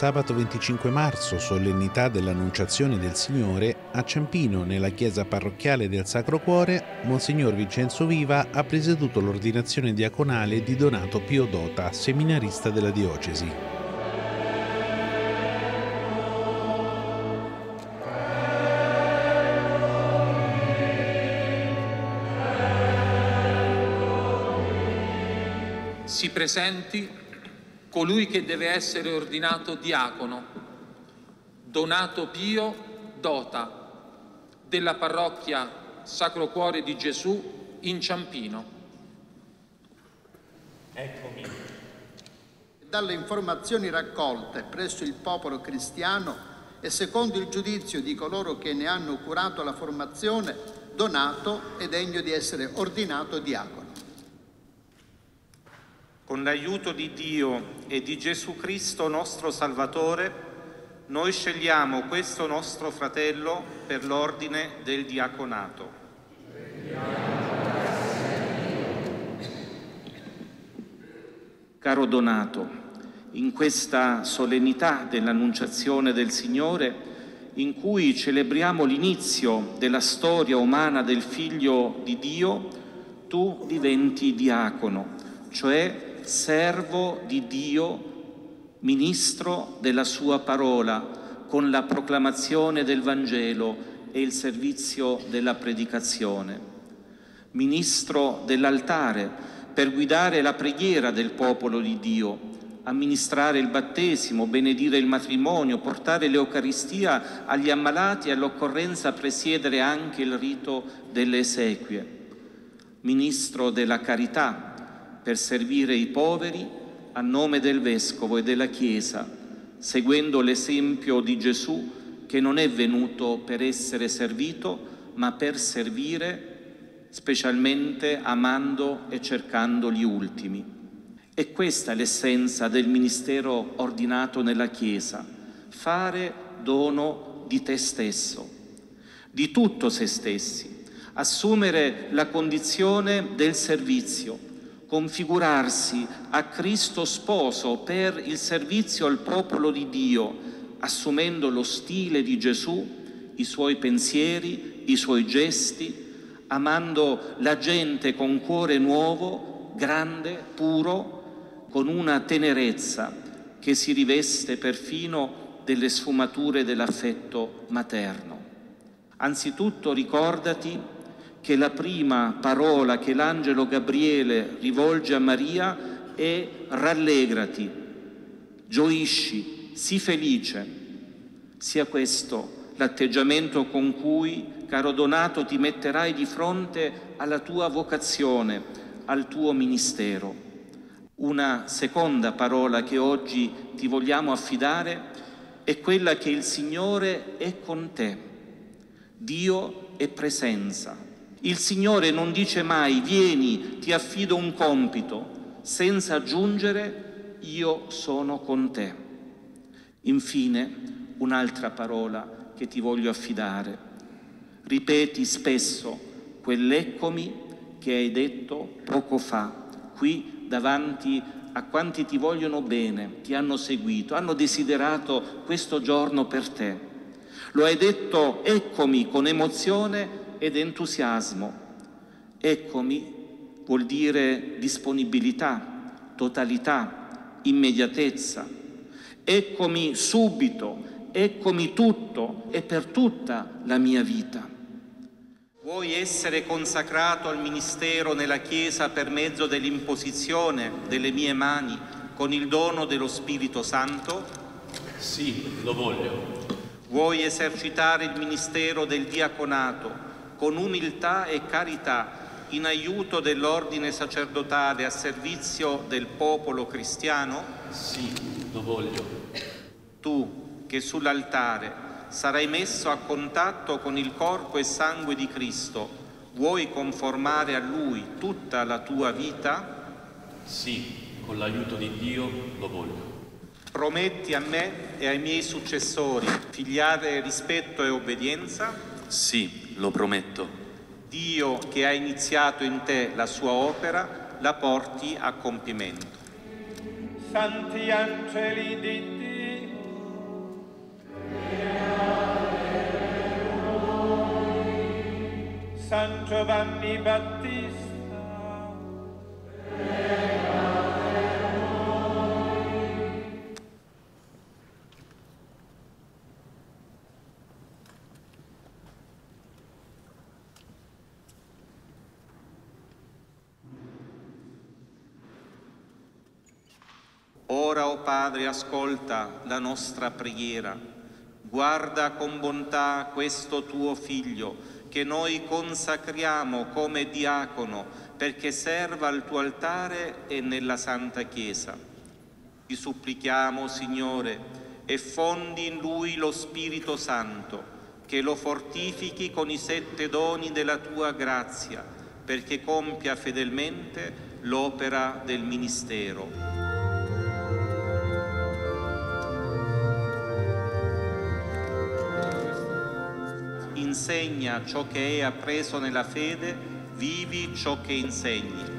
sabato 25 marzo, solennità dell'Annunciazione del Signore, a Ciampino, nella chiesa parrocchiale del Sacro Cuore, Monsignor Vincenzo Viva ha presieduto l'ordinazione diaconale di Donato Pio Dota, seminarista della diocesi. Si presenti colui che deve essere ordinato diacono, Donato Pio Dota, della parrocchia Sacro Cuore di Gesù in Ciampino. Eccomi. Dalle informazioni raccolte presso il popolo cristiano e secondo il giudizio di coloro che ne hanno curato la formazione, Donato è degno di essere ordinato diacono. Con l'aiuto di Dio e di Gesù Cristo nostro Salvatore, noi scegliamo questo nostro fratello per l'ordine del diaconato. Caro Donato, in questa solennità dell'Annunciazione del Signore, in cui celebriamo l'inizio della storia umana del Figlio di Dio, tu diventi diacono, cioè servo di Dio, ministro della sua parola, con la proclamazione del Vangelo e il servizio della predicazione. Ministro dell'altare, per guidare la preghiera del popolo di Dio, amministrare il battesimo, benedire il matrimonio, portare l'Eucaristia agli ammalati e all'occorrenza presiedere anche il rito delle esequie. Ministro della carità, per servire i poveri a nome del Vescovo e della Chiesa, seguendo l'esempio di Gesù che non è venuto per essere servito, ma per servire, specialmente amando e cercando gli ultimi. E questa è l'essenza del ministero ordinato nella Chiesa: fare dono di te stesso, di tutto se stessi, assumere la condizione del servizio, configurarsi a Cristo sposo per il servizio al popolo di Dio, assumendo lo stile di Gesù, i suoi pensieri, i suoi gesti, amando la gente con cuore nuovo, grande, puro, con una tenerezza che si riveste perfino delle sfumature dell'affetto materno. Anzitutto ricordati che la prima parola che l'angelo Gabriele rivolge a Maria è rallegrati, gioisci, sii felice. Sia questo l'atteggiamento con cui, caro Donato, ti metterai di fronte alla tua vocazione, al tuo ministero. Una seconda parola che oggi ti vogliamo affidare è quella che il Signore è con te. Dio è presenza. Il Signore non dice mai vieni, ti affido un compito, senza aggiungere io sono con te. Infine, un'altra parola che ti voglio affidare. Ripeti spesso quell'eccomi che hai detto poco fa, qui davanti a quanti ti vogliono bene, ti hanno seguito, hanno desiderato questo giorno per te. Lo hai detto eccomi con emozione ed entusiasmo. Eccomi vuol dire disponibilità, totalità, immediatezza. Eccomi subito, eccomi tutto e per tutta la mia vita. Vuoi essere consacrato al ministero nella Chiesa per mezzo dell'imposizione delle mie mani con il dono dello Spirito Santo? Sì, lo voglio. Vuoi esercitare il ministero del diaconato con umiltà e carità in aiuto dell'ordine sacerdotale a servizio del popolo cristiano? Sì, lo voglio. Tu, che sull'altare sarai messo a contatto con il corpo e sangue di Cristo, vuoi conformare a Lui tutta la tua vita? Sì, con l'aiuto di Dio lo voglio. Prometti a me e ai miei successori filiale rispetto e obbedienza? Sì, lo prometto. Dio che ha iniziato in te la sua opera, la porti a compimento. Santi angeli di Dio, San Giovanni Battista. Ora, o Padre, ascolta la nostra preghiera. Guarda con bontà questo tuo Figlio, che noi consacriamo come diacono perché serva al tuo altare e nella Santa Chiesa. Ti supplichiamo, Signore, effondi in Lui lo Spirito Santo, che lo fortifichi con i 7 doni della tua grazia, perché compia fedelmente l'opera del ministero. Insegna ciò che hai appreso nella fede, vivi ciò che insegni.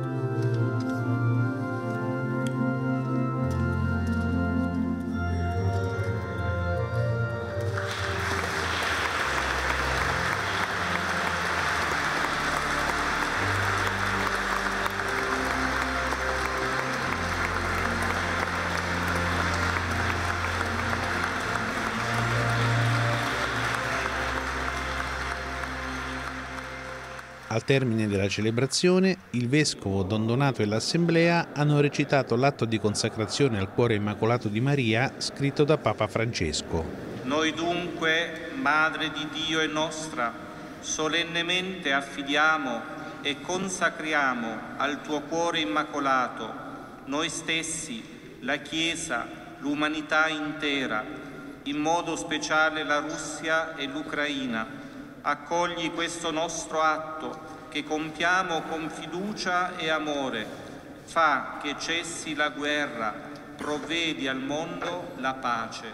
Al termine della celebrazione, il Vescovo Don Donato e l'Assemblea hanno recitato l'atto di consacrazione al Cuore Immacolato di Maria scritto da Papa Francesco. Noi dunque, Madre di Dio e nostra, solennemente affidiamo e consacriamo al tuo Cuore Immacolato noi stessi, la Chiesa, l'umanità intera, in modo speciale la Russia e l'Ucraina. Accogli questo nostro atto che compiamo con fiducia e amore. Fa che cessi la guerra, provvedi al mondo la pace.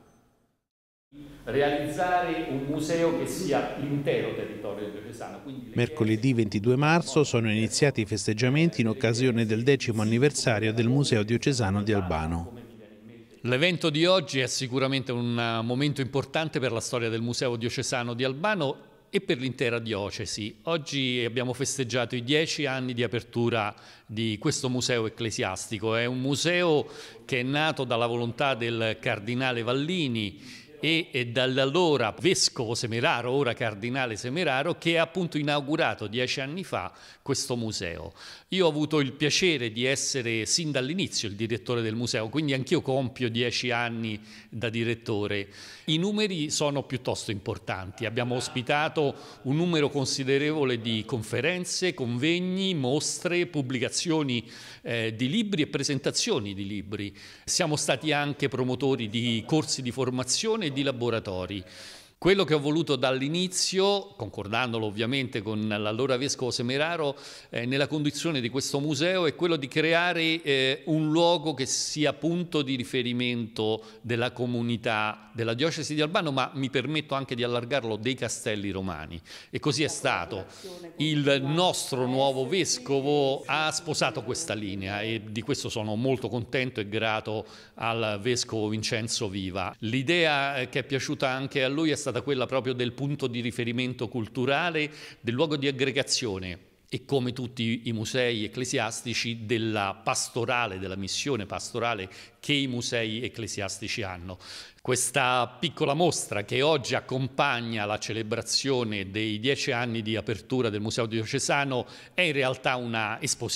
Realizzare un museo che sia l'intero territorio diocesano. Mercoledì 22 marzo sono iniziati i festeggiamenti in occasione del 10° anniversario del Museo Diocesano di Albano. L'evento di oggi è sicuramente un momento importante per la storia del Museo Diocesano di Albano e per l'intera diocesi. Oggi abbiamo festeggiato i 10 anni di apertura di questo museo ecclesiastico. È un museo che è nato dalla volontà del cardinale Vallini e dall'allora vescovo Semeraro, ora cardinale Semeraro, che ha appunto inaugurato 10 anni fa questo museo. Io ho avuto il piacere di essere sin dall'inizio il direttore del museo, quindi anch'io compio 10 anni da direttore. I numeri sono piuttosto importanti, abbiamo ospitato un numero considerevole di conferenze, convegni, mostre, pubblicazioni di libri e presentazioni di libri. Siamo stati anche promotori di corsi di formazione di laboratori. Quello che ho voluto dall'inizio, concordandolo ovviamente con l'allora vescovo Semeraro, nella conduzione di questo museo è quello di creare un luogo che sia punto di riferimento della comunità della diocesi di Albano, ma mi permetto anche di allargarlo dei Castelli Romani. E così è stato. Il nostro nuovo vescovo ha sposato questa linea e di questo sono molto contento e grato al vescovo Vincenzo Viva. L'idea che è piaciuta anche a lui è stata quella proprio del punto di riferimento culturale, del luogo di aggregazione e, come tutti i musei ecclesiastici, della pastorale, della missione pastorale che i musei ecclesiastici hanno. Questa piccola mostra che oggi accompagna la celebrazione dei 10 anni di apertura del Museo Diocesano è in realtà una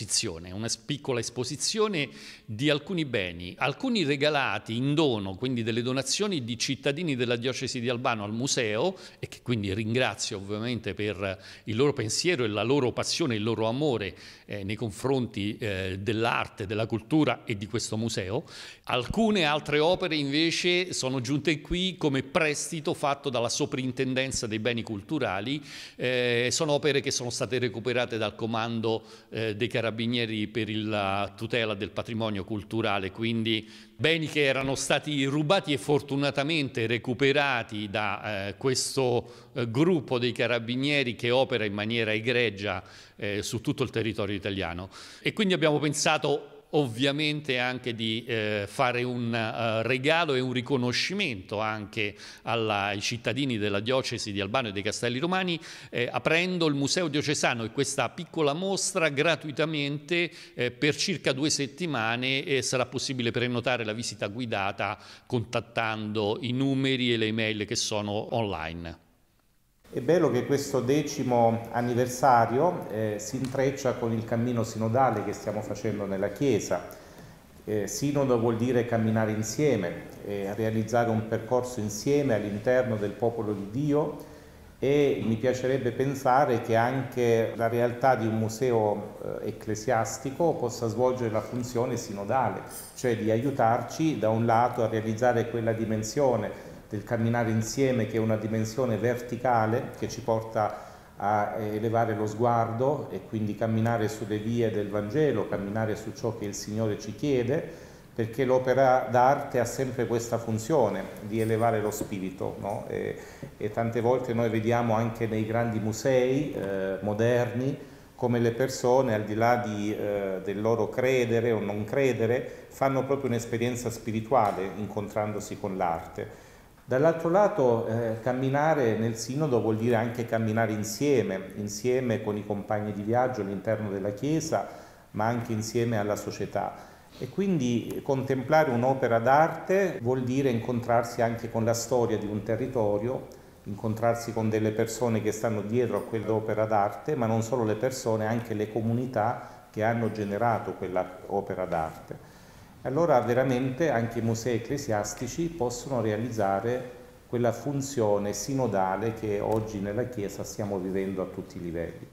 piccola esposizione di alcuni beni, alcuni regalati in dono, quindi delle donazioni di cittadini della diocesi di Albano al museo, e che quindi ringrazio ovviamente per il loro pensiero e la loro passione, il loro amore nei confronti dell'arte, della cultura e di questo museo. Alcune altre opere invece sono giunte qui come prestito fatto dalla Soprintendenza dei Beni Culturali, sono opere che sono state recuperate dal Comando dei Carabinieri per la tutela del patrimonio culturale, quindi beni che erano stati rubati e fortunatamente recuperati da questo gruppo dei Carabinieri che opera in maniera egregia su tutto il territorio italiano. E quindi abbiamo pensato ovviamente anche di fare un regalo e un riconoscimento anche ai cittadini della diocesi di Albano e dei Castelli Romani, aprendo il Museo Diocesano e questa piccola mostra gratuitamente per circa 2 settimane, e sarà possibile prenotare la visita guidata contattando i numeri e le email che sono online. È bello che questo 10° anniversario si intreccia con il cammino sinodale che stiamo facendo nella Chiesa. Sinodo vuol dire camminare insieme, realizzare un percorso insieme all'interno del popolo di Dio, e mi piacerebbe pensare che anche la realtà di un museo ecclesiastico possa svolgere la funzione sinodale, cioè di aiutarci da un lato a realizzare quella dimensione del camminare insieme, che è una dimensione verticale che ci porta a elevare lo sguardo e quindi camminare sulle vie del Vangelo, camminare su ciò che il Signore ci chiede, perché l'opera d'arte ha sempre questa funzione di elevare lo spirito, no? E tante volte noi vediamo anche nei grandi musei moderni come le persone, al di là del loro credere o non credere, fanno proprio un'esperienza spirituale incontrandosi con l'arte. Dall'altro lato, camminare nel Sinodo vuol dire anche camminare insieme con i compagni di viaggio all'interno della Chiesa, ma anche insieme alla società. E quindi contemplare un'opera d'arte vuol dire incontrarsi anche con la storia di un territorio, incontrarsi con delle persone che stanno dietro a quell'opera d'arte, ma non solo le persone, anche le comunità che hanno generato quella opera d'arte. Allora veramente anche i musei ecclesiastici possono realizzare quella funzione sinodale che oggi nella Chiesa stiamo vivendo a tutti i livelli.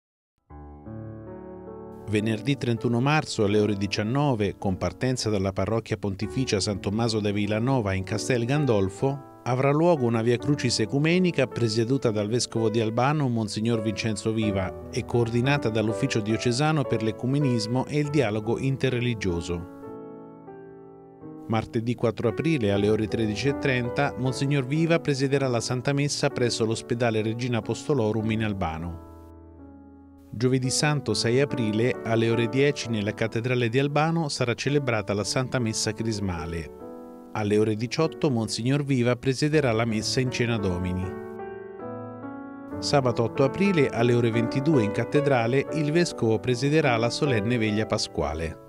Venerdì 31 marzo alle ore 19, con partenza dalla parrocchia pontificia San Tommaso da Villanova in Castel Gandolfo, avrà luogo una Via Crucis ecumenica presieduta dal Vescovo di Albano, Monsignor Vincenzo Viva, e coordinata dall'Ufficio Diocesano per l'Ecumenismo e il Dialogo Interreligioso. Martedì 4 aprile alle ore 13:30 Monsignor Viva presiederà la Santa Messa presso l'ospedale Regina Apostolorum in Albano. Giovedì Santo 6 aprile alle ore 10 nella Cattedrale di Albano sarà celebrata la Santa Messa Crismale. Alle ore 18 Monsignor Viva presiederà la Messa in Cena Domini. Sabato 8 aprile alle ore 22 in Cattedrale il Vescovo presiederà la solenne veglia pasquale.